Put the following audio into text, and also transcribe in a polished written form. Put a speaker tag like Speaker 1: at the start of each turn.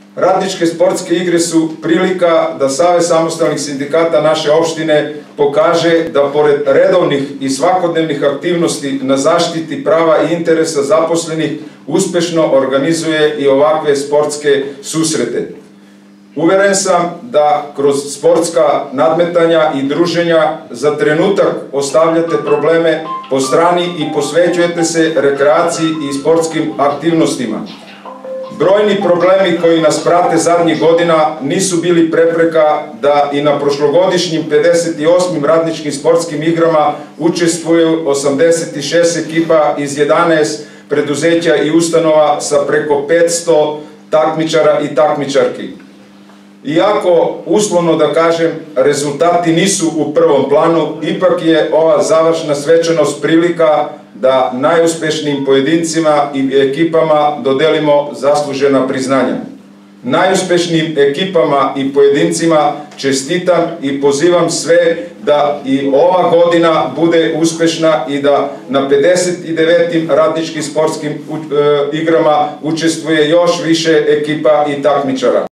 Speaker 1: Radničke sportske igre su prilika da Savez samostalnih sindikata naše opštine pokaže da pored redovnih i svakodnevnih aktivnosti na zaštiti prava i interesa zaposlenih uspešno organizuje i ovakve sportske susrete. Uveren sam da kroz sportska nadmetanja i druženja za trenutak ostavljate probleme po strani i posvećujete se rekreaciji i sportskim aktivnostima. Brojni problemi koji nas prate zadnjih godina nisu bili prepreka da i na prošlogodišnjim 58. radničkim sportskim igrama učestvuju 86 ekipa iz 11 preduzeća i ustanova sa preko 500 takmičara i takmičarki. Iako, uslovno da kažem, rezultati nisu u prvom planu, ipak je ova završna svečanost prilika da najuspešnijim pojedincima i ekipama dodelimo zaslužena priznanja. Najuspešnijim ekipama i pojedincima čestitam i pozivam sve da i ova godina bude uspešna i da na 59. radničkim sportskim igrama učestvuje još više ekipa i takmičara.